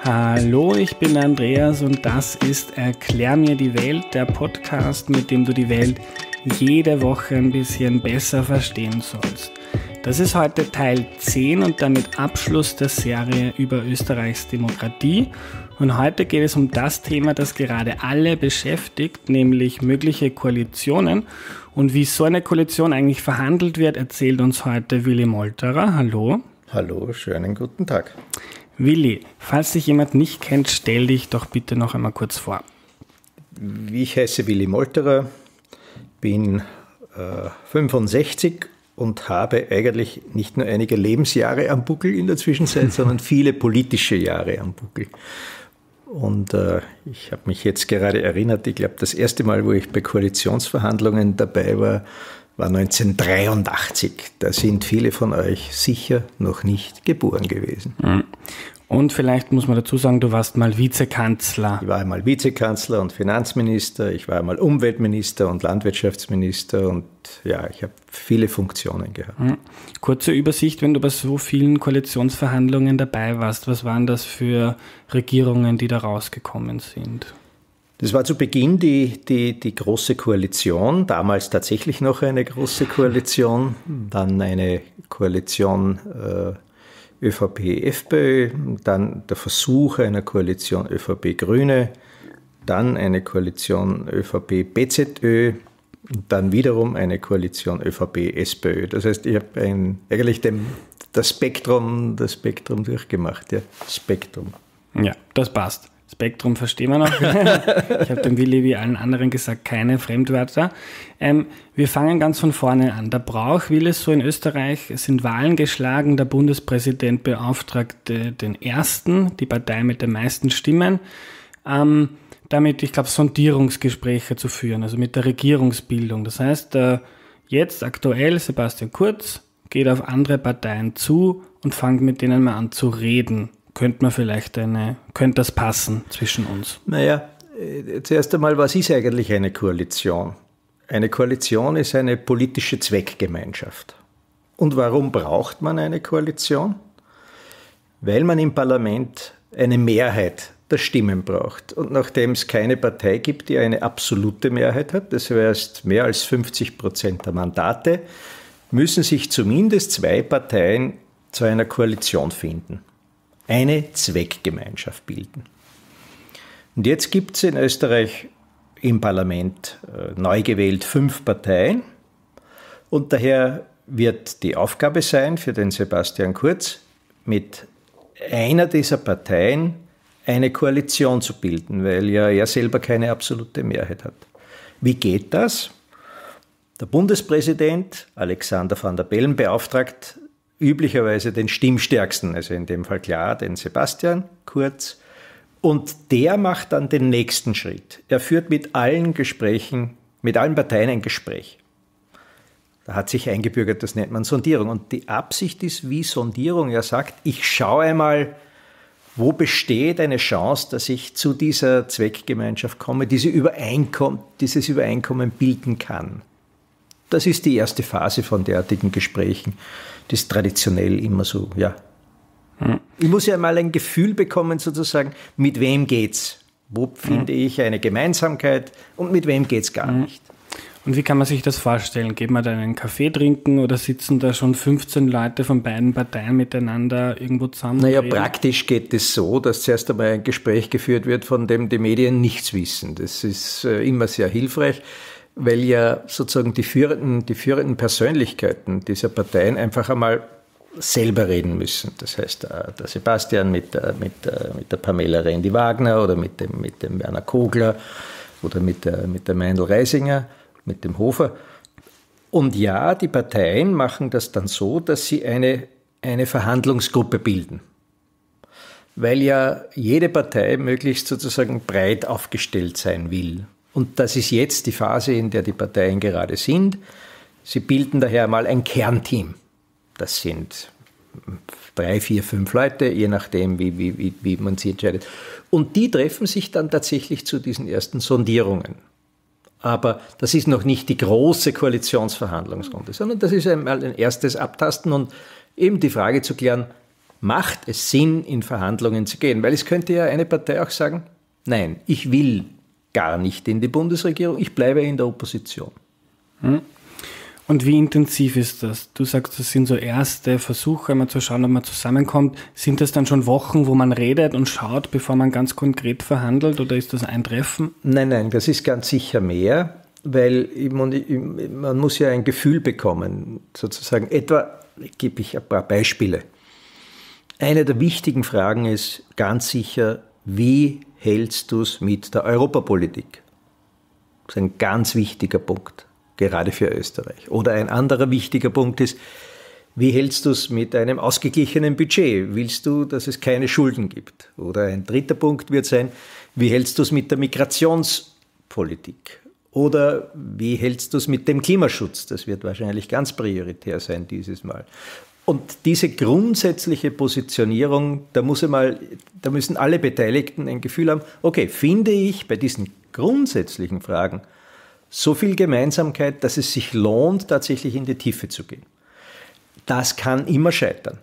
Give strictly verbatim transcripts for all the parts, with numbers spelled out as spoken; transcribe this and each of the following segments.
Hallo, ich bin Andreas und das ist Erklär mir die Welt, der Podcast, mit dem du die Welt jede Woche ein bisschen besser verstehen sollst. Das ist heute Teil zehn und damit Abschluss der Serie über Österreichs Demokratie. Und heute geht es um das Thema, das gerade alle beschäftigt, nämlich mögliche Koalitionen. Und wie so eine Koalition eigentlich verhandelt wird, erzählt uns heute Willi Molterer. Hallo. Hallo, schönen guten Tag. Willi, falls dich jemand nicht kennt, stell dich doch bitte noch einmal kurz vor. Ich heiße Willi Molterer, bin äh, fünfundsechzig und habe eigentlich nicht nur einige Lebensjahre am Buckel in der Zwischenzeit, sondern viele politische Jahre am Buckel. Und äh, ich habe mich jetzt gerade erinnert, ich glaube, das erste Mal, wo ich bei Koalitionsverhandlungen dabei war, war neunzehnhundertdreiundachtzig. Da sind viele von euch sicher noch nicht geboren gewesen. Und vielleicht muss man dazu sagen, du warst mal Vizekanzler. Ich war einmal Vizekanzler und Finanzminister, ich war einmal Umweltminister und Landwirtschaftsminister und ja, ich habe viele Funktionen gehabt. Kurze Übersicht, wenn du bei so vielen Koalitionsverhandlungen dabei warst, was waren das für Regierungen, die da rausgekommen sind? Das war zu Beginn die, die, die Große Koalition, damals tatsächlich noch eine Große Koalition, dann eine Koalition äh, ÖVP FPÖ, dann der Versuch einer Koalition ÖVP Grüne, dann eine Koalition ÖVP BZÖ, dann wiederum eine Koalition ÖVP SPÖ. Das heißt, ich habe ein, eigentlich dem, das Spektrum, das Spektrum durchgemacht, ja, Spektrum. Ja, das passt. Spektrum verstehen wir noch. Ich habe dem Willi wie allen anderen gesagt, keine Fremdwörter. Ähm, wir fangen ganz von vorne an. Der Brauch will es so in Österreich, es sind Wahlen geschlagen, der Bundespräsident beauftragte den Ersten, die Partei mit den meisten Stimmen, ähm, damit, ich glaube, Sondierungsgespräche zu führen, also mit der Regierungsbildung. Das heißt, äh, jetzt aktuell Sebastian Kurz geht auf andere Parteien zu und fängt mit denen mal an zu reden. Könnte man vielleicht eine, könnte das passen zwischen uns? Naja, zuerst einmal, was ist eigentlich eine Koalition? Eine Koalition ist eine politische Zweckgemeinschaft. Und warum braucht man eine Koalition? Weil man im Parlament eine Mehrheit der Stimmen braucht. Und nachdem es keine Partei gibt, die eine absolute Mehrheit hat, das heißt mehr als fünfzig Prozent der Mandate, müssen sich zumindest zwei Parteien zu einer Koalition finden. Eine Zweckgemeinschaft bilden. Und jetzt gibt es in Österreich im Parlament äh, neu gewählt fünf Parteien und daher wird die Aufgabe sein für den Sebastian Kurz, mit einer dieser Parteien eine Koalition zu bilden, weil ja er selber keine absolute Mehrheit hat. Wie geht das? Der Bundespräsident Alexander Van der Bellen beauftragt üblicherweise den Stimmstärksten, also in dem Fall klar den Sebastian Kurz. Und der macht dann den nächsten Schritt. Er führt mit allen Gesprächen, mit allen Parteien ein Gespräch. Da hat sich eingebürgert, das nennt man Sondierung. Und die Absicht ist wie Sondierung. Er sagt, ich schaue einmal, wo besteht eine Chance, dass ich zu dieser Zweckgemeinschaft komme, diese Übereinkommen, dieses Übereinkommen bilden kann. Das ist die erste Phase von derartigen Gesprächen. Das ist traditionell immer so, ja. Hm. Ich muss ja mal ein Gefühl bekommen, sozusagen, mit wem geht's? Wo finde ich eine Gemeinsamkeit und mit wem geht's gar nicht? Und wie kann man sich das vorstellen? Geht man da einen Kaffee trinken oder sitzen da schon fünfzehn Leute von beiden Parteien miteinander irgendwo zusammen? Naja, reden? Praktisch geht es so, dass zuerst einmal ein Gespräch geführt wird, von dem die Medien nichts wissen. Das ist äh, immer sehr hilfreich, weil ja sozusagen die führenden, die führenden Persönlichkeiten dieser Parteien einfach einmal selber reden müssen. Das heißt, der Sebastian mit, mit, mit der Pamela Rendi-Wagner oder mit dem, mit dem Werner Kogler oder mit der, mit der Meindl-Reisinger, mit dem Hofer. Und ja, die Parteien machen das dann so, dass sie eine, eine Verhandlungsgruppe bilden. Weil ja jede Partei möglichst sozusagen breit aufgestellt sein will. Und das ist jetzt die Phase, in der die Parteien gerade sind. Sie bilden daher mal ein Kernteam. Das sind drei, vier, fünf Leute, je nachdem, wie, wie, wie man sie entscheidet. Und die treffen sich dann tatsächlich zu diesen ersten Sondierungen. Aber das ist noch nicht die große Koalitionsverhandlungsrunde, sondern das ist einmal ein erstes Abtasten und eben die Frage zu klären, macht es Sinn, in Verhandlungen zu gehen? Weil es könnte ja eine Partei auch sagen, nein, ich will gar nicht in die Bundesregierung, ich bleibe in der Opposition. Und wie intensiv ist das? Du sagst, das sind so erste Versuche, mal zu schauen, ob man zusammenkommt. Sind das dann schon Wochen, wo man redet und schaut, bevor man ganz konkret verhandelt, oder ist das ein Treffen? Nein, nein, das ist ganz sicher mehr, weil man muss ja ein Gefühl bekommen, sozusagen. Etwa, gebe ich ein paar Beispiele. Eine der wichtigen Fragen ist ganz sicher, wie hältst du es mit der Europapolitik? Das ist ein ganz wichtiger Punkt, gerade für Österreich. Oder ein anderer wichtiger Punkt ist, wie hältst du es mit einem ausgeglichenen Budget? Willst du, dass es keine Schulden gibt? Oder ein dritter Punkt wird sein, wie hältst du es mit der Migrationspolitik? Oder wie hältst du es mit dem Klimaschutz? Das wird wahrscheinlich ganz prioritär sein dieses Mal. Und diese grundsätzliche Positionierung, da muss einmal, da müssen alle Beteiligten ein Gefühl haben, okay, finde ich bei diesen grundsätzlichen Fragen so viel Gemeinsamkeit, dass es sich lohnt, tatsächlich in die Tiefe zu gehen. Das kann immer scheitern.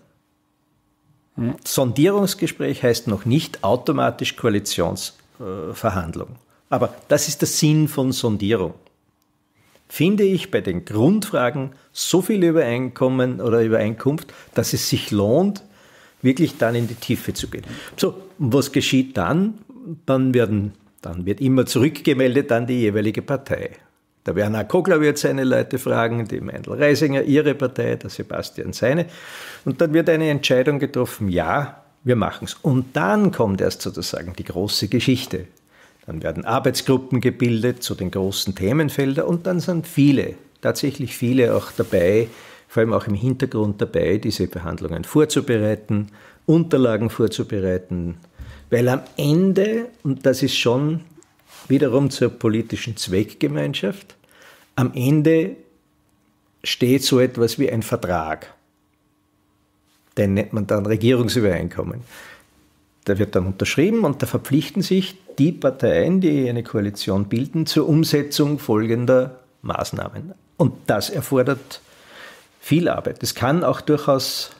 Hm. Sondierungsgespräch heißt noch nicht automatisch Koalitionsverhandlung. Aber das ist der Sinn von Sondierung. Finde ich bei den Grundfragen so viel Übereinkommen oder Übereinkunft, dass es sich lohnt, wirklich dann in die Tiefe zu gehen. So, und was geschieht dann? Dann, werden, dann wird immer zurückgemeldet an die jeweilige Partei. Der Werner Kogler wird seine Leute fragen, die Meindl-Reisinger ihre Partei, der Sebastian seine. Und dann wird eine Entscheidung getroffen, ja, wir machen es. Und dann kommt erst sozusagen die große Geschichte. Dann werden Arbeitsgruppen gebildet zu den großen Themenfeldern und dann sind viele, tatsächlich viele auch dabei, vor allem auch im Hintergrund dabei, diese Verhandlungen vorzubereiten, Unterlagen vorzubereiten, weil am Ende, und das ist schon wiederum zur politischen Zweckgemeinschaft, am Ende steht so etwas wie ein Vertrag. Den nennt man dann Regierungsübereinkommen. Der wird dann unterschrieben und da verpflichten sich die Parteien, die eine Koalition bilden, zur Umsetzung folgender Maßnahmen. Und das erfordert viel Arbeit. Das kann auch durchaus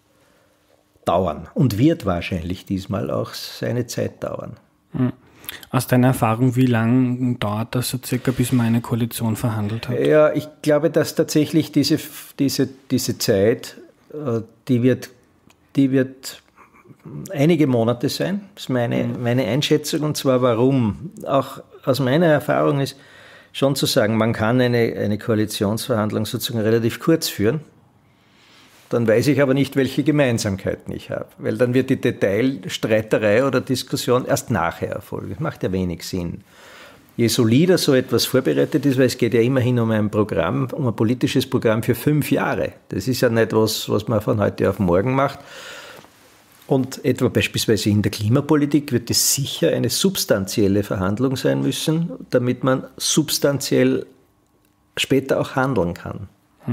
dauern und wird wahrscheinlich diesmal auch seine Zeit dauern. Aus deiner Erfahrung, wie lange dauert das so circa, bis man eine Koalition verhandelt hat? Ja, ich glaube, dass tatsächlich diese, diese, diese Zeit, die wird, die wird einige Monate sein. Das ist meine, meine Einschätzung. Und zwar warum? Auch aus meiner Erfahrung ist schon zu sagen, man kann eine, eine Koalitionsverhandlung sozusagen relativ kurz führen. Dann weiß ich aber nicht, welche Gemeinsamkeiten ich habe. Weil dann wird die Detailstreiterei oder Diskussion erst nachher erfolgen. Das macht ja wenig Sinn. Je solider so etwas vorbereitet ist, weil es geht ja immerhin um ein Programm, um ein politisches Programm für fünf Jahre. Das ist ja nicht was, was man von heute auf morgen macht. Und etwa beispielsweise in der Klimapolitik wird es sicher eine substanzielle Verhandlung sein müssen, damit man substanziell später auch handeln kann.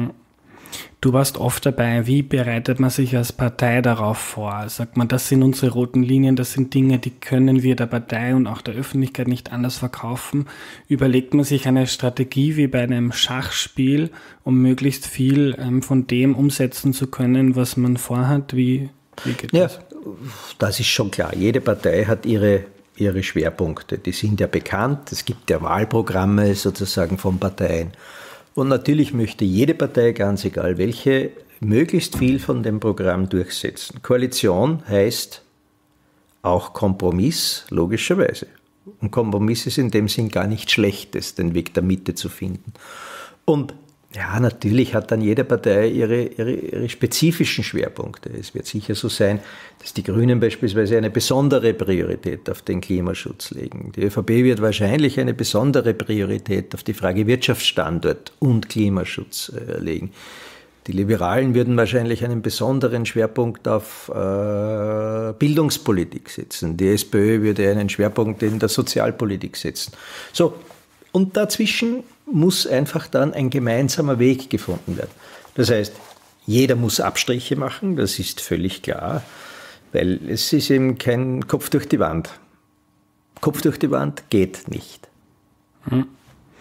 Du warst oft dabei. Wie bereitet man sich als Partei darauf vor? Sagt man, das sind unsere roten Linien, das sind Dinge, die können wir der Partei und auch der Öffentlichkeit nicht anders verkaufen. Überlegt man sich eine Strategie wie bei einem Schachspiel, um möglichst viel ähm, von dem umsetzen zu können, was man vorhat? Wie Wie geht das? Ja, das ist schon klar. Jede Partei hat ihre, ihre Schwerpunkte. Die sind ja bekannt. Es gibt ja Wahlprogramme sozusagen von Parteien. Und natürlich möchte jede Partei, ganz egal welche, möglichst viel von dem Programm durchsetzen. Koalition heißt auch Kompromiss, logischerweise. Und Kompromiss ist in dem Sinn gar nicht Schlechtes, den Weg der Mitte zu finden. Und ja, natürlich hat dann jede Partei ihre, ihre, ihre spezifischen Schwerpunkte. Es wird sicher so sein, dass die Grünen beispielsweise eine besondere Priorität auf den Klimaschutz legen. Die ÖVP wird wahrscheinlich eine besondere Priorität auf die Frage Wirtschaftsstandort und Klimaschutz äh, legen. Die Liberalen würden wahrscheinlich einen besonderen Schwerpunkt auf äh, Bildungspolitik setzen. Die SPÖ würde einen Schwerpunkt in der Sozialpolitik setzen. So, und dazwischen muss einfach dann ein gemeinsamer Weg gefunden werden. Das heißt, jeder muss Abstriche machen, das ist völlig klar, weil es ist eben kein Kopf durch die Wand. Kopf durch die Wand geht nicht. Hm.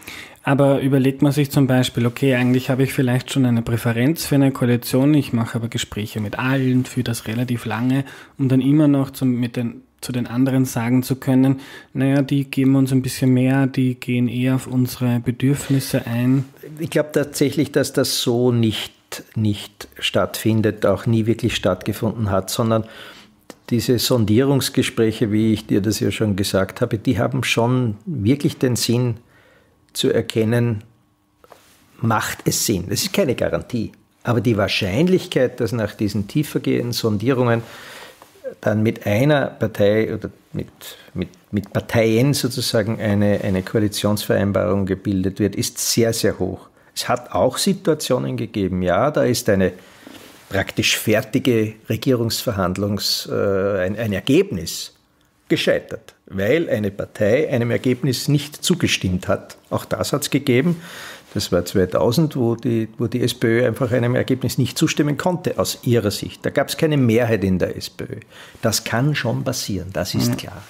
Aber überlegt man sich zum Beispiel, okay, eigentlich habe ich vielleicht schon eine Präferenz für eine Koalition, ich mache aber Gespräche mit allen, für das relativ lange, um dann immer noch zum, mit den, zu den anderen sagen zu können, naja, die geben uns ein bisschen mehr, die gehen eher auf unsere Bedürfnisse ein. Ich glaube tatsächlich, dass das so nicht, nicht stattfindet, auch nie wirklich stattgefunden hat, sondern diese Sondierungsgespräche, wie ich dir das ja schon gesagt habe, die haben schon wirklich den Sinn, zu erkennen, macht es Sinn. Das ist keine Garantie. Aber die Wahrscheinlichkeit, dass nach diesen tiefergehenden Sondierungen dann mit einer Partei oder mit, mit, mit Parteien sozusagen eine, eine Koalitionsvereinbarung gebildet wird, ist sehr, sehr hoch. Es hat auch Situationen gegeben, ja, da ist eine praktisch fertige Regierungsverhandlungs, äh, ein, ein Ergebnis gescheitert, weil eine Partei einem Ergebnis nicht zugestimmt hat. Auch das hat es gegeben. Das war zweitausend, wo die, wo die SPÖ einfach einem Ergebnis nicht zustimmen konnte, aus ihrer Sicht. Da gab es keine Mehrheit in der SPÖ. Das kann schon passieren, das ist klar.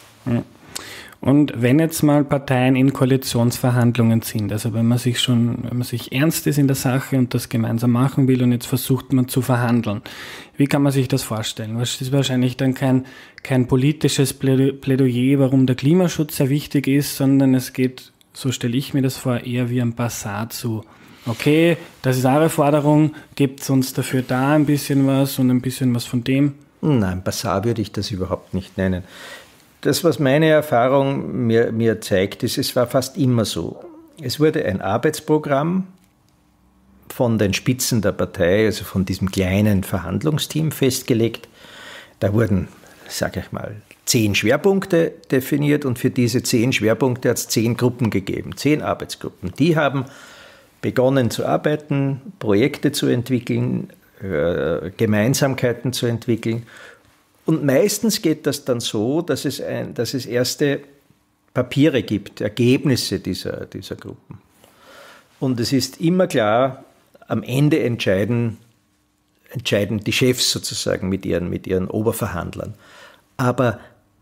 Und wenn jetzt mal Parteien in Koalitionsverhandlungen sind, also wenn man sich schon, wenn man sich ernst ist in der Sache und das gemeinsam machen will und jetzt versucht man zu verhandeln, wie kann man sich das vorstellen? Das ist wahrscheinlich dann kein, kein politisches Plädoyer, warum der Klimaschutz sehr wichtig ist, sondern es geht, so stelle ich mir das vor, eher wie ein Basar zu. Okay, das ist eure Forderung, gebt uns dafür da ein bisschen was und ein bisschen was von dem? Nein, Basar würde ich das überhaupt nicht nennen. Das, was meine Erfahrung mir, mir zeigt, ist, es war fast immer so. Es wurde ein Arbeitsprogramm von den Spitzen der Partei, also von diesem kleinen Verhandlungsteam festgelegt. Da wurden, sage ich mal, zehn Schwerpunkte definiert und für diese zehn Schwerpunkte hat es zehn Gruppen gegeben, zehn Arbeitsgruppen. Die haben begonnen zu arbeiten, Projekte zu entwickeln, äh, Gemeinsamkeiten zu entwickeln. Und meistens geht das dann so, dass es, ein, dass es erste Papiere gibt, Ergebnisse dieser, dieser Gruppen. Und es ist immer klar, am Ende entscheiden, entscheiden die Chefs sozusagen mit ihren, mit ihren Oberverhandlern. Aber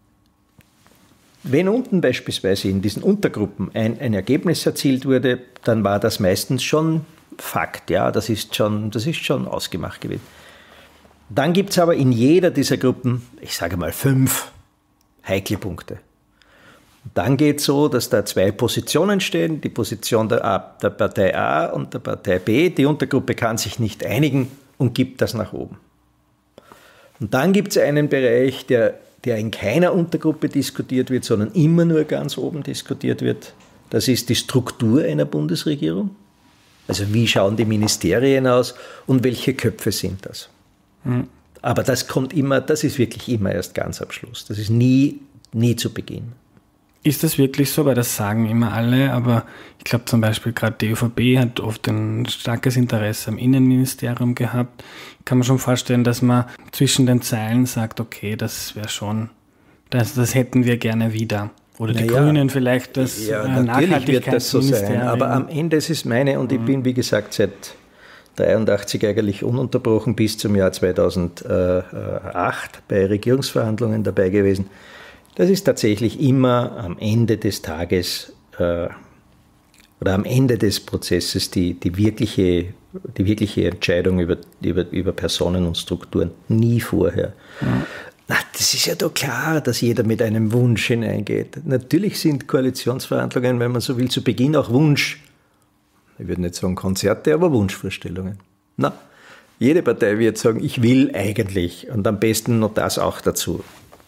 wenn unten beispielsweise in diesen Untergruppen ein, ein Ergebnis erzielt wurde, dann war das meistens schon Fakt, ja, das ist schon, das ist schon ausgemacht gewesen. Dann gibt es aber in jeder dieser Gruppen, ich sage mal fünf heikle Punkte. Dann geht es so, dass da zwei Positionen stehen, die Position der, A, der Partei A und der Partei B. Die Untergruppe kann sich nicht einigen und gibt das nach oben. Und dann gibt es einen Bereich, der, der in keiner Untergruppe diskutiert wird, sondern immer nur ganz oben diskutiert wird. Das ist die Struktur einer Bundesregierung. Also wie schauen die Ministerien aus und welche Köpfe sind das? Aber das kommt immer, das ist wirklich immer erst ganz am Schluss. Das ist nie, nie zu Beginn. Ist das wirklich so? Weil das sagen immer alle, aber ich glaube zum Beispiel gerade die ÖVP hat oft ein starkes Interesse am Innenministerium gehabt. Kann man schon vorstellen, dass man zwischen den Zeilen sagt, okay, das wäre schon, das, das hätten wir gerne wieder. Oder die naja, Grünen vielleicht das ja, äh, natürlich wird das so sein, aber am Ende ist es meine, und ich mhm. bin wie gesagt seit dreiundachtzig eigentlich ununterbrochen bis zum Jahr zweitausendacht bei Regierungsverhandlungen dabei gewesen. Das ist tatsächlich immer am Ende des Tages äh, oder am Ende des Prozesses die, die, wirkliche, die wirkliche Entscheidung über, über, über Personen und Strukturen, nie vorher. Ja. Na, das ist ja doch klar, dass jeder mit einem Wunsch hineingeht. Natürlich sind Koalitionsverhandlungen, wenn man so will, zu Beginn auch Wunsch. Ich würde nicht sagen Konzerte, aber Wunschvorstellungen. Na, jede Partei wird sagen, ich will eigentlich und am besten noch das auch dazu.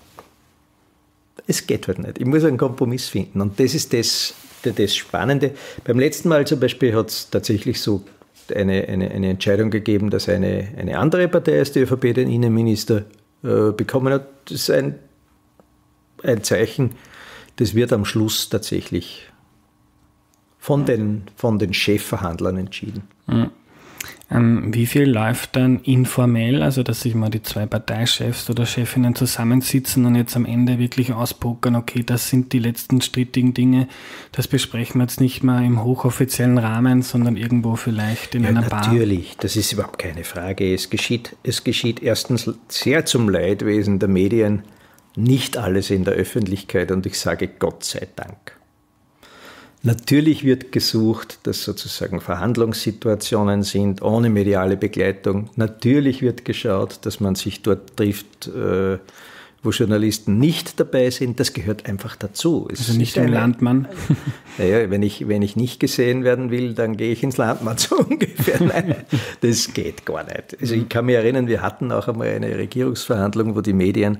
Es geht halt nicht. Ich muss einen Kompromiss finden und das ist das, das Spannende. Beim letzten Mal zum Beispiel hat es tatsächlich so eine, eine, eine Entscheidung gegeben, dass eine, eine andere Partei als die ÖVP den Innenminister äh, bekommen hat. Das ist ein, ein Zeichen, das wird am Schluss tatsächlich von den, von den Chefverhandlern entschieden. Mhm. Ähm, wie viel läuft dann informell, also dass sich mal die zwei Parteichefs oder Chefinnen zusammensitzen und jetzt am Ende wirklich auspokern, okay, das sind die letzten strittigen Dinge, das besprechen wir jetzt nicht mal im hochoffiziellen Rahmen, sondern irgendwo vielleicht in ja, einer Bar? Natürlich, das ist überhaupt keine Frage. Es geschieht, es geschieht erstens sehr zum Leidwesen der Medien, nicht alles in der Öffentlichkeit und ich sage Gott sei Dank. Natürlich wird gesucht, dass sozusagen Verhandlungssituationen sind, ohne mediale Begleitung. Natürlich wird geschaut, dass man sich dort trifft, äh, wo Journalisten nicht dabei sind. Das gehört einfach dazu. Es also nicht im eine, Landmann? Naja, wenn ich, wenn ich nicht gesehen werden will, dann gehe ich ins Landmann, so ungefähr. Nein, das geht gar nicht. Also ich kann mich erinnern, wir hatten auch einmal eine Regierungsverhandlung, wo die Medien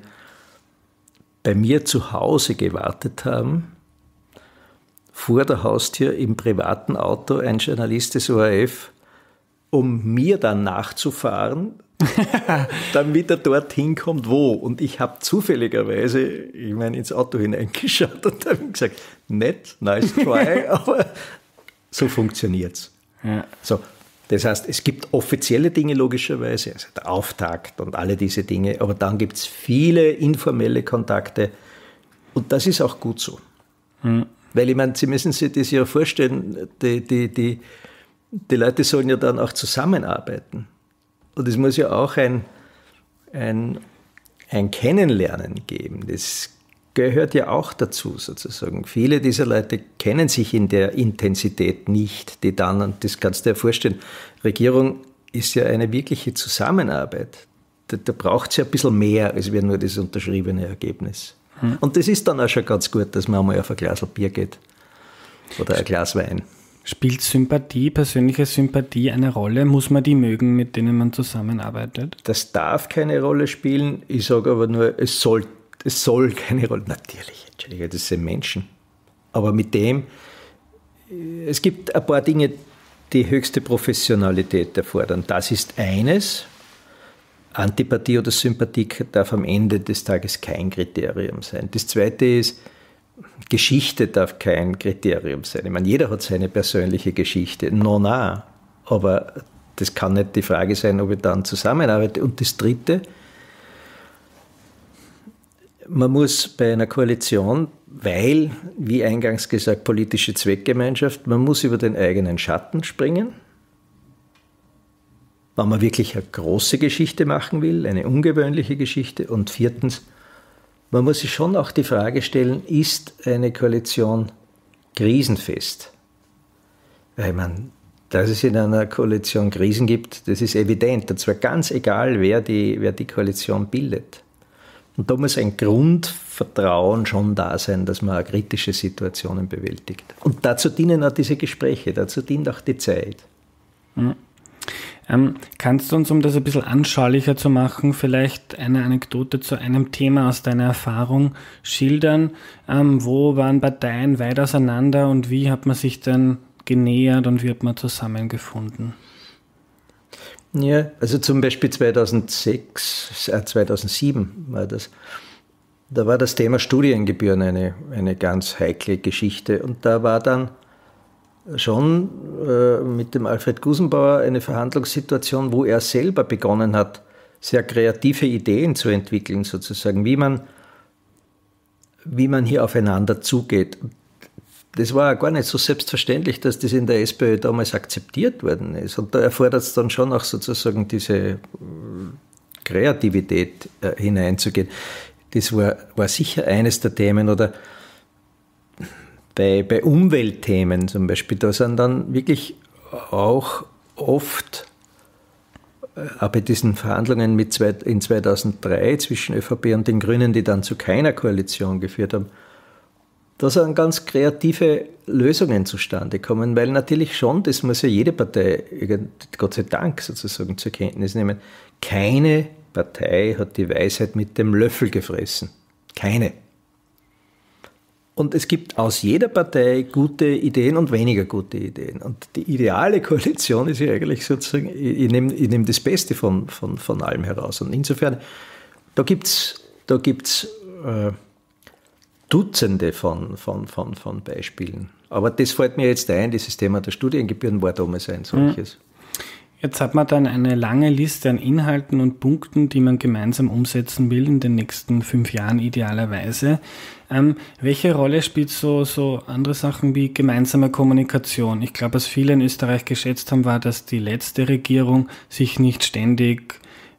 bei mir zu Hause gewartet haben, vor der Haustür im privaten Auto, ein Journalist des O R F, um mir dann nachzufahren, damit er dorthin kommt, wo. Und ich habe zufälligerweise, ich meine, ins Auto hineingeschaut und habe gesagt, nett, nice try, aber so funktioniert's. Ja. So, das heißt, es gibt offizielle Dinge logischerweise, also der Auftakt und alle diese Dinge, aber dann gibt es viele informelle Kontakte und das ist auch gut so. Hm. Weil ich meine, Sie müssen sich das ja vorstellen, die, die, die, die Leute sollen ja dann auch zusammenarbeiten. Und es muss ja auch ein, ein, ein Kennenlernen geben. Das gehört ja auch dazu sozusagen. Viele dieser Leute kennen sich in der Intensität nicht, die dann, und das kannst du dir vorstellen, Regierung ist ja eine wirkliche Zusammenarbeit. Da, da braucht es ja ein bisschen mehr, als nur das unterschriebene Ergebnis. Hm. Und das ist dann auch schon ganz gut, dass man einmal auf ein Glas Bier geht oder ein Glas Wein. Spielt Sympathie, persönliche Sympathie eine Rolle? Muss man die mögen, mit denen man zusammenarbeitet? Das darf keine Rolle spielen. Ich sage aber nur, es soll, es soll keine Rolle. Natürlich, Entschuldigung, das sind Menschen. Aber mit dem, es gibt ein paar Dinge, die höchste Professionalität erfordern. Das ist eines. Antipathie oder Sympathie darf am Ende des Tages kein Kriterium sein. Das zweite ist, Geschichte darf kein Kriterium sein. Ich meine, jeder hat seine persönliche Geschichte. No, na. Aber das kann nicht die Frage sein, ob ich dann zusammenarbeite. Und das dritte, man muss bei einer Koalition, weil, wie eingangs gesagt, politische Zweckgemeinschaft, man muss über den eigenen Schatten springen. Wenn man wirklich eine große Geschichte machen will, eine ungewöhnliche Geschichte. Und viertens, man muss sich schon auch die Frage stellen, ist eine Koalition krisenfest? Weil man, dass es in einer Koalition Krisen gibt, das ist evident. Und zwar ganz egal, wer die, wer die Koalition bildet. Und da muss ein Grundvertrauen schon da sein, dass man auch kritische Situationen bewältigt. Und dazu dienen auch diese Gespräche, dazu dient auch die Zeit. Mhm. Ähm, kannst du uns, um das ein bisschen anschaulicher zu machen, vielleicht eine Anekdote zu einem Thema aus deiner Erfahrung schildern? Ähm, wo waren Parteien weit auseinander und wie hat man sich dann genähert und wie hat man zusammengefunden? Ja, also zum Beispiel zweitausendsechs, äh, zweitausendsieben war das. Da war das Thema Studiengebühren eine, eine ganz heikle Geschichte und da war dann schon äh, mit dem Alfred Gusenbauer eine Verhandlungssituation, wo er selber begonnen hat, sehr kreative Ideen zu entwickeln, sozusagen, wie man, wie man hier aufeinander zugeht. Das war gar nicht so selbstverständlich, dass das in der SPÖ damals akzeptiert worden ist. Und da erfordert es dann schon auch sozusagen diese Kreativität äh, hineinzugehen. Das war, war sicher eines der Themen. Oder Bei, bei Umweltthemen zum Beispiel, da sind dann wirklich auch oft, auch bei diesen Verhandlungen mit zwei, in zweitausenddrei zwischen ÖVP und den Grünen, die dann zu keiner Koalition geführt haben, da sind ganz kreative Lösungen zustande gekommen, weil natürlich schon, das muss ja jede Partei, Gott sei Dank sozusagen zur Kenntnis nehmen, keine Partei hat die Weisheit mit dem Löffel gefressen. Keine. Und es gibt aus jeder Partei gute Ideen und weniger gute Ideen. Und die ideale Koalition ist ja eigentlich sozusagen, ich nehme, ich nehme das Beste von, von, von allem heraus. Und insofern, da gibt es da gibt's, äh, Dutzende von, von, von, von Beispielen. Aber das fällt mir jetzt ein, dieses Thema der Studiengebühren war damals ein solches. Jetzt hat man dann eine lange Liste an Inhalten und Punkten, die man gemeinsam umsetzen will in den nächsten fünf Jahren idealerweise. Ähm, welche Rolle spielt so, so andere Sachen wie gemeinsame Kommunikation? Ich glaube, was viele in Österreich geschätzt haben, war, dass die letzte Regierung sich nicht ständig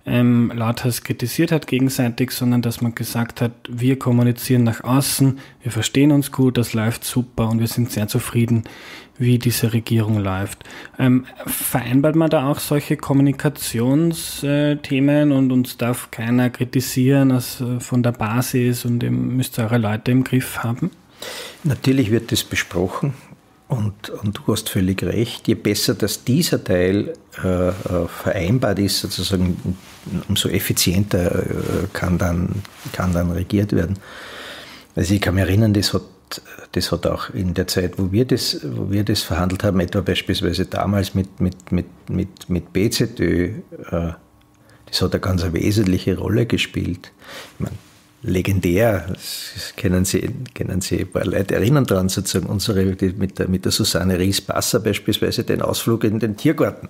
ähm, lauthals kritisiert hat gegenseitig, sondern dass man gesagt hat, wir kommunizieren nach außen, wir verstehen uns gut, das läuft super und wir sind sehr zufrieden, wie diese Regierung läuft. Ähm, vereinbart man da auch solche Kommunikationsthemen und uns darf keiner kritisieren als von der Basis und ihr müsst eure Leute im Griff haben? Natürlich wird das besprochen. Und, und du hast völlig recht, je besser, dass dieser Teil äh, vereinbart ist, sozusagen, umso effizienter äh, kann, dann, kann dann regiert werden. Also ich kann mich erinnern, das hat, das hat auch in der Zeit, wo wir das, wo wir das verhandelt haben, etwa beispielsweise damals mit, mit, mit, mit, mit B Z Ö, äh, das hat eine ganz wesentliche Rolle gespielt. Ich meine, legendär, das kennen Sie, kennen Sie ein paar Leute erinnern daran, sozusagen unsere, mit der, mit der Susanne Ries-Basser beispielsweise den Ausflug in den Tiergarten,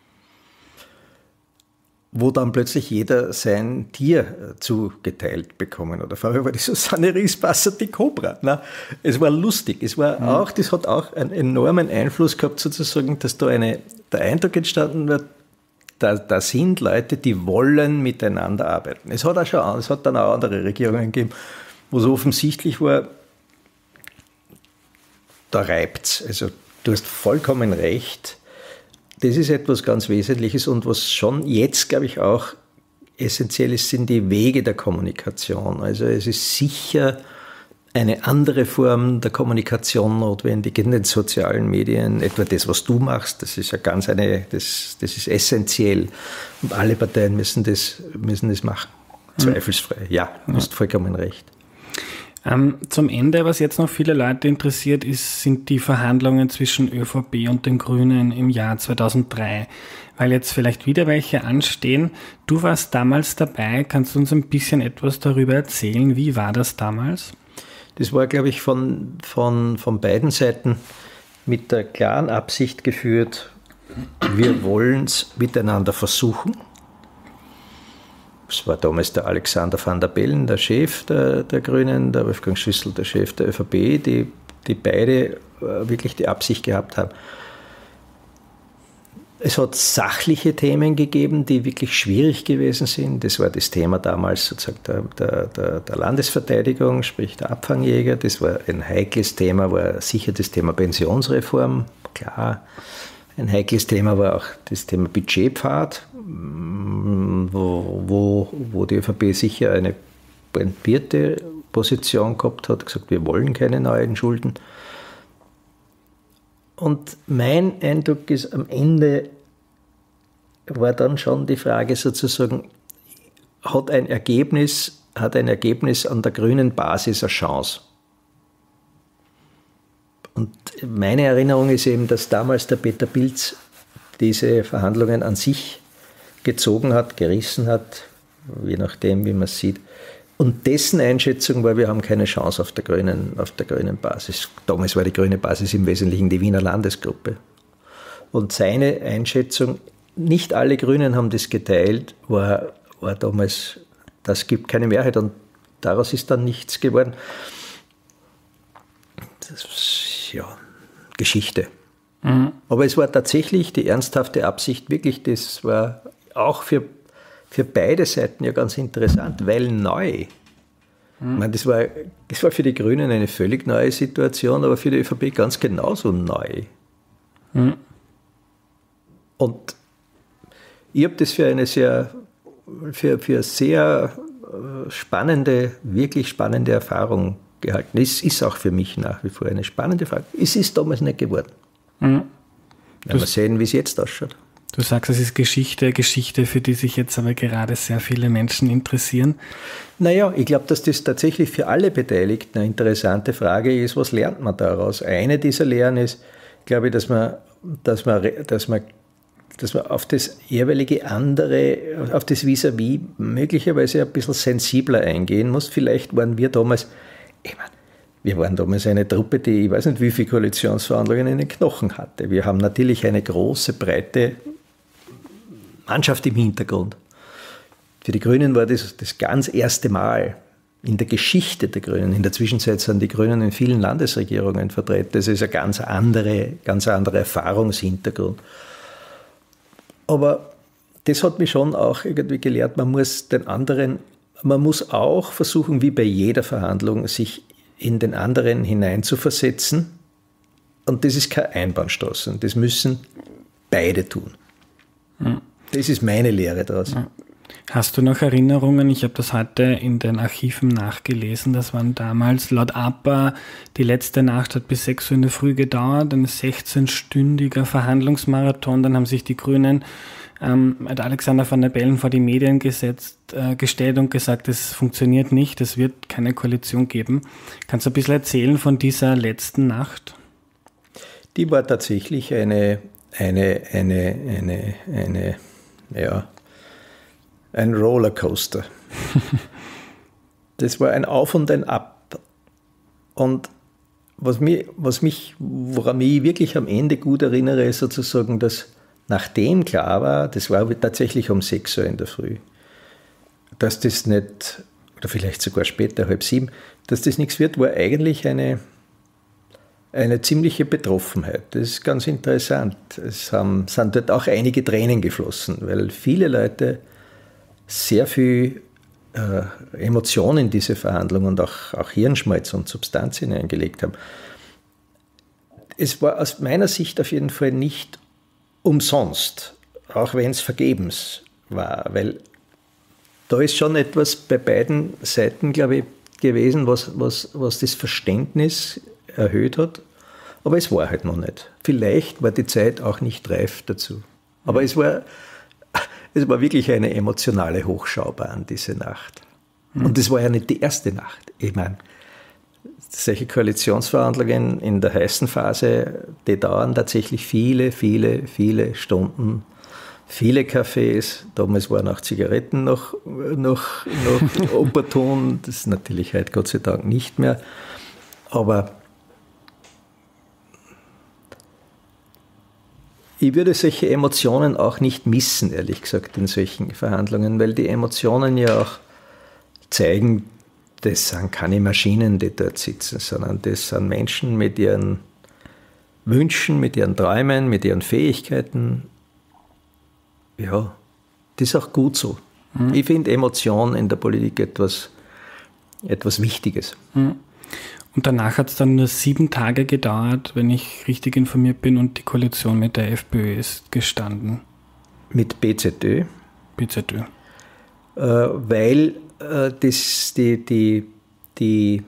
wo dann plötzlich jeder sein Tier zugeteilt bekommen. Oder vorher war die Susanne Ries-Basser die Kobra. Na, es war lustig. Es war auch, das hat auch einen enormen Einfluss gehabt, sozusagen, dass da eine, der Eindruck entstanden wird, Da, da sind Leute, die wollen miteinander arbeiten. Es hat, auch schon, es hat dann auch andere Regierungen gegeben, wo es offensichtlich war, da reibt's. Also du hast vollkommen recht. Das ist etwas ganz Wesentliches und was schon jetzt, glaube ich, auch essentiell ist, sind die Wege der Kommunikation. Also es ist sicher eine andere Form der Kommunikation notwendig in den sozialen Medien, etwa das, was du machst, das ist ja ganz eine, das, das ist essentiell und alle Parteien müssen das, müssen das machen, zweifelsfrei. Ja, du hast vollkommen recht. Ähm, zum Ende, was jetzt noch viele Leute interessiert, ist, sind die Verhandlungen zwischen ÖVP und den Grünen im Jahr zweitausenddrei, weil jetzt vielleicht wieder welche anstehen. Du warst damals dabei, kannst du uns ein bisschen etwas darüber erzählen? Wie war das damals? Das war, glaube ich, von, von, von beiden Seiten mit der klaren Absicht geführt, wir wollen es miteinander versuchen. Das war damals der Alexander van der Bellen, der Chef der, der Grünen, der Wolfgang Schüssel, der Chef der ÖVP, die, die beide wirklich die Absicht gehabt haben. Es hat sachliche Themen gegeben, die wirklich schwierig gewesen sind. Das war das Thema damals sozusagen der, der, der, der Landesverteidigung, sprich der Abfangjäger. Das war ein heikles Thema, war sicher das Thema Pensionsreform, klar. Ein heikles Thema war auch das Thema Budgetpfad, wo, wo, wo die ÖVP sicher eine pointierte Position gehabt hat, gesagt, wir wollen keine neuen Schulden. Und mein Eindruck ist, am Ende war dann schon die Frage sozusagen, hat ein Ergebnis, hat ein Ergebnis an der grünen Basis eine Chance? Und meine Erinnerung ist eben, dass damals der Peter Pilz diese Verhandlungen an sich gezogen hat, gerissen hat, je nachdem, wie man es sieht. Und dessen Einschätzung war, wir haben keine Chance auf der grünen, auf der grünen Basis. Damals war die grüne Basis im Wesentlichen die Wiener Landesgruppe. Und seine Einschätzung, nicht alle Grünen haben das geteilt, war, war damals, das gibt keine Mehrheit und daraus ist dann nichts geworden. Das ist ja Geschichte. Mhm. Aber es war tatsächlich die ernsthafte Absicht, wirklich, das war auch für Für beide Seiten ja ganz interessant, weil neu. Mhm. Ich meine, das war, das war für die Grünen eine völlig neue Situation, aber für die ÖVP ganz genauso neu. Mhm. Und ich habe das für eine sehr, für, für sehr spannende, wirklich spannende Erfahrung gehalten. Es ist auch für mich nach wie vor eine spannende Frage. Es ist damals nicht geworden. Mhm. Mal sehen, wie es jetzt ausschaut. Du sagst, es ist Geschichte, Geschichte, für die sich jetzt aber gerade sehr viele Menschen interessieren. Naja, ich glaube, dass das tatsächlich für alle Beteiligten eine interessante Frage ist, was lernt man daraus? Eine dieser Lehren ist, glaube ich, dass man, dass man, dass man, dass man auf das jeweilige andere, auf das Vis-à-vis möglicherweise ein bisschen sensibler eingehen muss. Vielleicht waren wir damals, ich meine, wir waren damals eine Truppe, die, ich weiß nicht, wie viele Koalitionsverhandlungen in den Knochen hatte. Wir haben natürlich eine große, breite Mannschaft im Hintergrund. Für die Grünen war das das ganz erste Mal in der Geschichte der Grünen. In der Zwischenzeit sind die Grünen in vielen Landesregierungen vertreten. Das ist ein ganz andere, ganz anderer Erfahrungshintergrund. Aber das hat mich schon auch irgendwie gelehrt, man muss den anderen, man muss auch versuchen, wie bei jeder Verhandlung, sich in den anderen hineinzuversetzen. Und das ist kein Einbahnstraße. Das müssen beide tun. Mhm. Das ist meine Lehre daraus. Ja. Hast du noch Erinnerungen? Ich habe das heute in den Archiven nachgelesen. Das waren damals laut A P A, die letzte Nacht hat bis sechs Uhr in der Früh gedauert, ein sechzehnstündiger Verhandlungsmarathon. Dann haben sich die Grünen ähm, mit Alexander Van der Bellen vor die Medien gesetzt, äh, gestellt und gesagt, es funktioniert nicht, es wird keine Koalition geben. Kannst du ein bisschen erzählen von dieser letzten Nacht? Die war tatsächlich eine, eine, eine, eine, eine, ja, ein Rollercoaster. Das war ein Auf und ein Ab. Und was mich, was mich, woran ich wirklich am Ende gut erinnere, ist sozusagen, dass nachdem klar war, das war tatsächlich um sechs Uhr in der Früh, dass das nicht, oder vielleicht sogar später, halb sieben, dass das nichts wird, war eigentlich eine, eine ziemliche Betroffenheit. Das ist ganz interessant. Es haben, sind dort auch einige Tränen geflossen, weil viele Leute sehr viel äh, Emotionen in diese Verhandlungen und auch, auch Hirnschmalz und Substanz hineingelegt haben. Es war aus meiner Sicht auf jeden Fall nicht umsonst, auch wenn es vergebens war, weil da ist schon etwas bei beiden Seiten, glaube ich, gewesen, was, was, was das Verständnis erhöht hat, aber es war halt noch nicht. Vielleicht war die Zeit auch nicht reif dazu. Aber es war Es war wirklich eine emotionale Hochschaubahn, diese Nacht. Mhm. Und das war ja nicht die erste Nacht. Ich meine, solche Koalitionsverhandlungen in der heißen Phase, die dauern tatsächlich viele, viele, viele Stunden, viele Cafés. Damals waren auch Zigaretten noch, noch, noch opportun. Das ist natürlich heute Gott sei Dank nicht mehr. Aber ich würde solche Emotionen auch nicht missen, ehrlich gesagt, in solchen Verhandlungen, weil die Emotionen ja auch zeigen, das sind keine Maschinen, die dort sitzen, sondern das sind Menschen mit ihren Wünschen, mit ihren Träumen, mit ihren Fähigkeiten. Ja, das ist auch gut so. Mhm. Ich finde Emotion in der Politik etwas, etwas Wichtiges. Mhm. Und danach hat es dann nur sieben Tage gedauert, wenn ich richtig informiert bin, und die Koalition mit der FPÖ ist gestanden. Mit B Z Ö. B Z Ö. Äh, weil äh, das, die, die, die,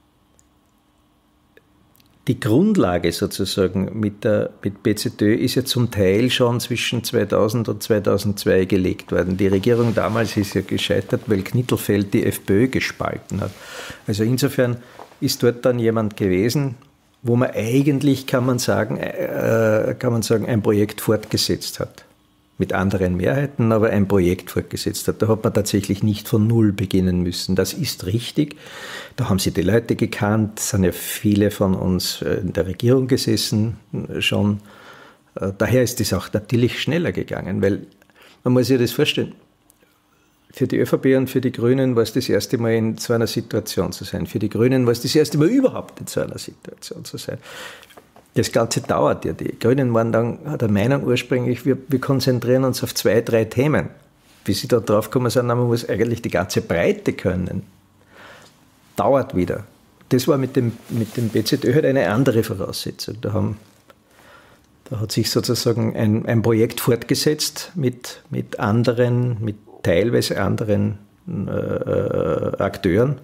die Grundlage sozusagen mit, der, mit B Z Ö ist ja zum Teil schon zwischen zweitausend und zweitausendzwei gelegt worden. Die Regierung damals ist ja gescheitert, weil Knittelfeld die FPÖ gespalten hat. Also insofern ist dort dann jemand gewesen, wo man eigentlich, kann man sagen, äh, kann man sagen, ein Projekt fortgesetzt hat. Mit anderen Mehrheiten, aber ein Projekt fortgesetzt hat. Da hat man tatsächlich nicht von Null beginnen müssen. Das ist richtig. Da haben sie die Leute gekannt, sind ja viele von uns in der Regierung gesessen schon. Daher ist es auch natürlich schneller gegangen, weil man muss sich das vorstellen. Für die ÖVP und für die Grünen war es das erste Mal in so einer Situation zu sein. Für die Grünen war es das erste Mal überhaupt in so einer Situation zu sein. Das Ganze dauert ja. Die Grünen waren dann der Meinung ursprünglich, wir, wir konzentrieren uns auf zwei, drei Themen. Wie sie da drauf gekommen sind, man muss eigentlich die ganze Breite können. Dauert wieder. Das war mit dem, mit dem B Z Ö halt eine andere Voraussetzung. Da, haben, da hat sich sozusagen ein, ein Projekt fortgesetzt mit, mit anderen, mit teilweise anderen äh, Akteuren.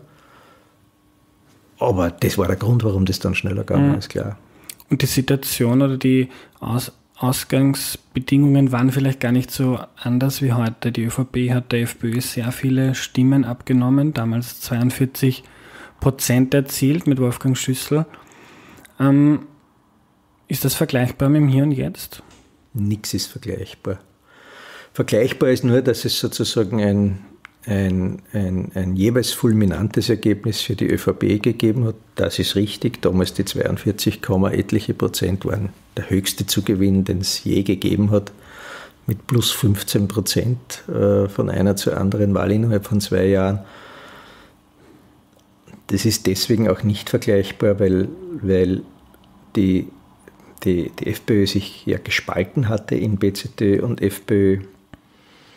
Aber das war der Grund, warum das dann schneller gegangen ist, klar. Und die Situation oder die Aus- Ausgangsbedingungen waren vielleicht gar nicht so anders wie heute. Die ÖVP hat der FPÖ sehr viele Stimmen abgenommen, damals zweiundvierzig Prozent erzielt mit Wolfgang Schüssel. Ähm, ist das vergleichbar mit dem Hier und Jetzt? Nichts ist vergleichbar. Vergleichbar ist nur, dass es sozusagen ein, ein, ein, ein jeweils fulminantes Ergebnis für die ÖVP gegeben hat. Das ist richtig. Damals die zweiundvierzig, etliche Prozent waren der höchste Zugewinn, den es je gegeben hat, mit plus fünfzehn Prozent von einer zur anderen Wahl innerhalb von zwei Jahren. Das ist deswegen auch nicht vergleichbar, weil, weil die, die, die FPÖ sich ja gespalten hatte in B Z Ö und FPÖ.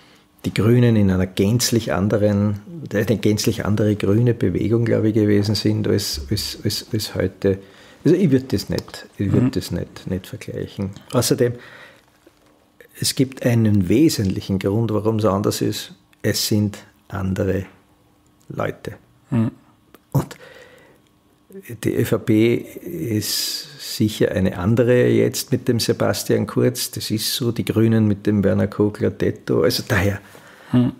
die Grünen in einer gänzlich anderen, eine gänzlich andere grüne Bewegung, glaube ich, gewesen sind als, als, als, als heute. Also ich würde das nicht, ich würde mhm. das nicht, nicht vergleichen. Außerdem, es gibt einen wesentlichen Grund, warum es anders ist. Es sind andere Leute. Mhm. Und die ÖVP ist sicher eine andere jetzt mit dem Sebastian Kurz. Das ist so, die Grünen mit dem Werner Kogler-Tetto. Also daher, hm.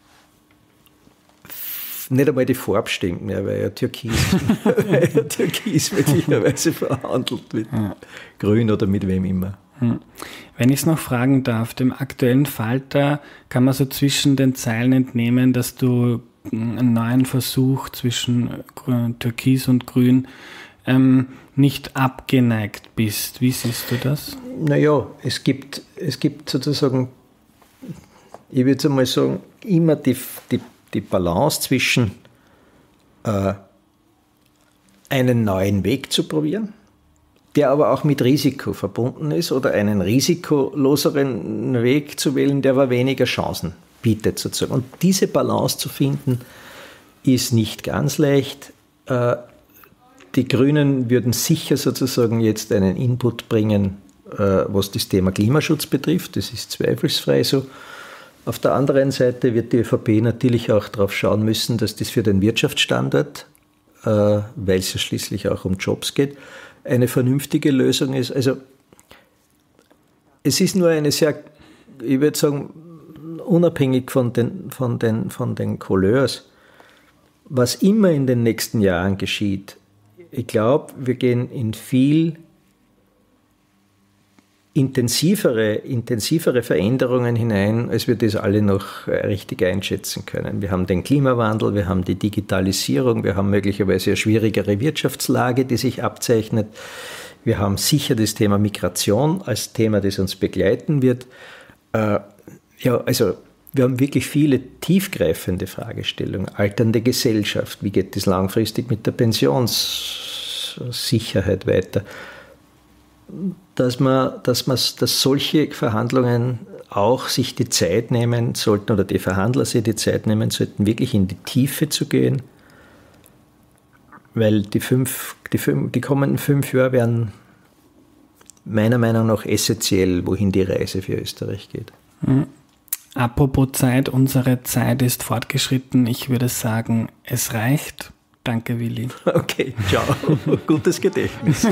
nicht einmal die Farbe stimmt mehr, weil ja Türkis, weil ja Türkis möglicherweise verhandelt mit ja. Grün oder mit wem immer. Hm. Wenn ich es noch fragen darf, dem aktuellen Falter kann man so zwischen den Zeilen entnehmen, dass du einen neuen Versuch zwischen Türkis und Grün ähm, nicht abgeneigt bist. Wie siehst du das? Naja, es gibt, es gibt sozusagen, ich würde jetzt einmal sagen, immer die, die, die Balance zwischen äh, einen neuen Weg zu probieren, der aber auch mit Risiko verbunden ist, oder einen risikoloseren Weg zu wählen, der aber weniger Chancen bietet sozusagen. Und diese Balance zu finden, ist nicht ganz leicht. Die Grünen würden sicher sozusagen jetzt einen Input bringen, was das Thema Klimaschutz betrifft. Das ist zweifelsfrei so. Auf der anderen Seite wird die ÖVP natürlich auch darauf schauen müssen, dass das für den Wirtschaftsstandort, weil es ja schließlich auch um Jobs geht, eine vernünftige Lösung ist. Also es ist nur eine sehr, ich würde sagen, unabhängig von den, von den, von den Couleurs, was immer in den nächsten Jahren geschieht, ich glaube, wir gehen in viel intensivere, intensivere Veränderungen hinein, als wir das alle noch richtig einschätzen können. Wir haben den Klimawandel, wir haben die Digitalisierung, wir haben möglicherweise eine schwierigere Wirtschaftslage, die sich abzeichnet. Wir haben sicher das Thema Migration als Thema, das uns begleiten wird. Äh, Ja, also wir haben wirklich viele tiefgreifende Fragestellungen. Alternde Gesellschaft, wie geht das langfristig mit der Pensionssicherheit weiter? Dass man, dass man, dass solche Verhandlungen auch sich die Zeit nehmen sollten, oder die Verhandler sich die Zeit nehmen sollten, wirklich in die Tiefe zu gehen, weil die, fünf, die, fünf, die kommenden fünf Jahre werden meiner Meinung nach essentiell, wohin die Reise für Österreich geht. Mhm. Apropos Zeit, unsere Zeit ist fortgeschritten. Ich würde sagen, es reicht. Danke, Willi. Okay, ciao. Gutes Gedächtnis.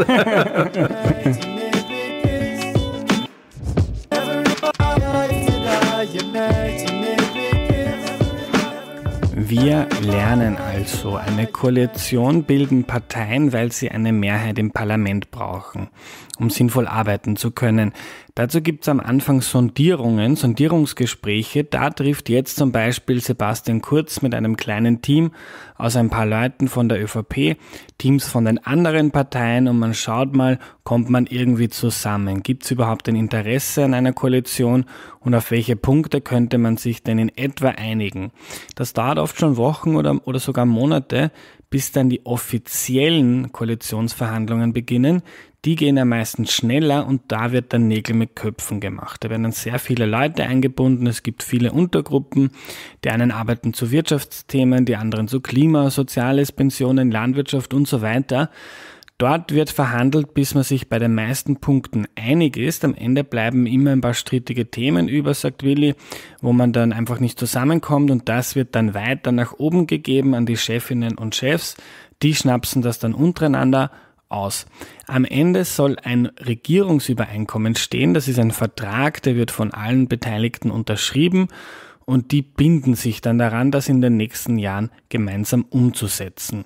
Wir lernen also, eine Koalition bilden Parteien, weil sie eine Mehrheit im Parlament brauchen, um sinnvoll arbeiten zu können. Dazu gibt es am Anfang Sondierungen, Sondierungsgespräche. Da trifft jetzt zum Beispiel Sebastian Kurz mit einem kleinen Team aus ein paar Leuten von der ÖVP, Teams von den anderen Parteien, und man schaut mal, kommt man irgendwie zusammen? Gibt es überhaupt ein Interesse an einer Koalition und auf welche Punkte könnte man sich denn in etwa einigen? Das dauert oft schon Wochen oder, oder sogar Monate, bis dann die offiziellen Koalitionsverhandlungen beginnen. Die gehen ja meistens schneller und da wird dann Nägel mit Köpfen gemacht. Da werden dann sehr viele Leute eingebunden, es gibt viele Untergruppen. Die einen arbeiten zu Wirtschaftsthemen, die anderen zu Klima, Soziales, Pensionen, Landwirtschaft und so weiter. Dort wird verhandelt, bis man sich bei den meisten Punkten einig ist. Am Ende bleiben immer ein paar strittige Themen über, sagt Willi, wo man dann einfach nicht zusammenkommt, und das wird dann weiter nach oben gegeben an die Chefinnen und Chefs. Die schnapsen das dann untereinander aus. Am Ende soll ein Regierungsübereinkommen stehen. Das ist ein Vertrag, der wird von allen Beteiligten unterschrieben, und die binden sich dann daran, das in den nächsten Jahren gemeinsam umzusetzen.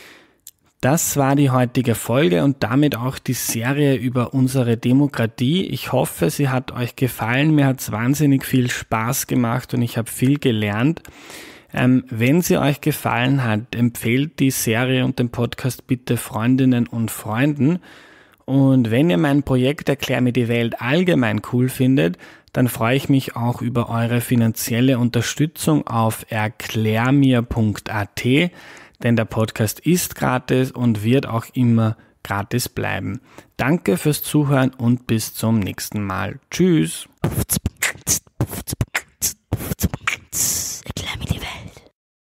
Das war die heutige Folge und damit auch die Serie über unsere Demokratie. Ich hoffe, sie hat euch gefallen. Mir hat es wahnsinnig viel Spaß gemacht und ich habe viel gelernt. Ähm, wenn sie euch gefallen hat, empfehlt die Serie und den Podcast bitte Freundinnen und Freunden. Und wenn ihr mein Projekt Erklär mir die Welt allgemein cool findet, dann freue ich mich auch über eure finanzielle Unterstützung auf erklärmir punkt at, denn der Podcast ist gratis und wird auch immer gratis bleiben. Danke fürs Zuhören und bis zum nächsten Mal. Tschüss!